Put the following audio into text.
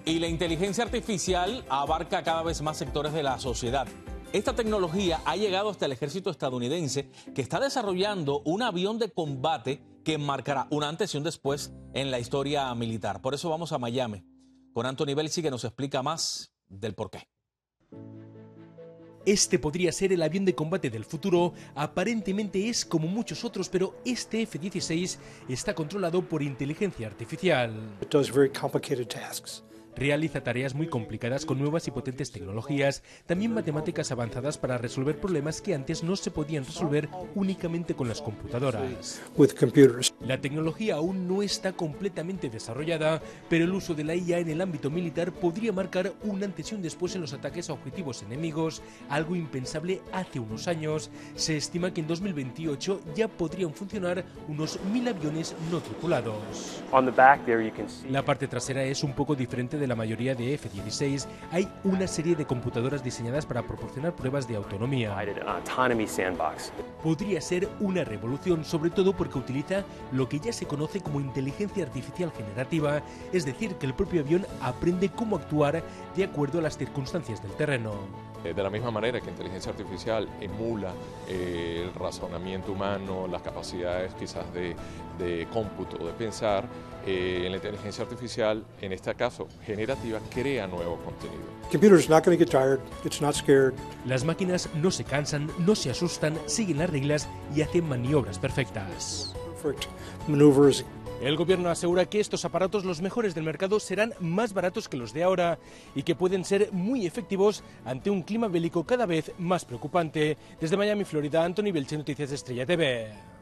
Y la inteligencia artificial abarca cada vez más sectores de la sociedad. Esta tecnología ha llegado hasta el ejército estadounidense, que está desarrollando un avión de combate que marcará un antes y un después en la historia militar. Por eso vamos a Miami con Anthony Belsi, que nos explica más del porqué. Este podría ser el avión de combate del futuro. Aparentemente es como muchos otros, pero este F-16 está controlado por inteligencia artificial. It does very complicated tasks. Realiza tareas muy complicadas con nuevas y potentes tecnologías, también matemáticas avanzadas para resolver problemas que antes no se podían resolver únicamente con las computadoras. With computers. La tecnología aún no está completamente desarrollada, pero el uso de la IA en el ámbito militar podría marcar un antes y un después en los ataques a objetivos enemigos, algo impensable hace unos años. Se estima que en 2028 ya podrían funcionar unos 1000 aviones no tripulados. La parte trasera es un poco diferente de la mayoría de F-16. Hay una serie de computadoras diseñadas para proporcionar pruebas de autonomía. Podría ser una revolución, sobre todo porque utiliza lo que ya se conoce como inteligencia artificial generativa, es decir, que el propio avión aprende cómo actuar de acuerdo a las circunstancias del terreno. De la misma manera que inteligencia artificial emula el razonamiento humano, las capacidades quizás de cómputo, de pensar, en la inteligencia artificial, en este caso generativa, crea nuevo contenido. Computer's not going to get tired. It's not scared. Las máquinas no se cansan, no se asustan, siguen las reglas y hacen maniobras perfectas. Perfect maneuvers. El gobierno asegura que estos aparatos, los mejores del mercado, serán más baratos que los de ahora y que pueden ser muy efectivos ante un clima bélico cada vez más preocupante. Desde Miami, Florida, Anthony Belsi, Noticias Estrella TV.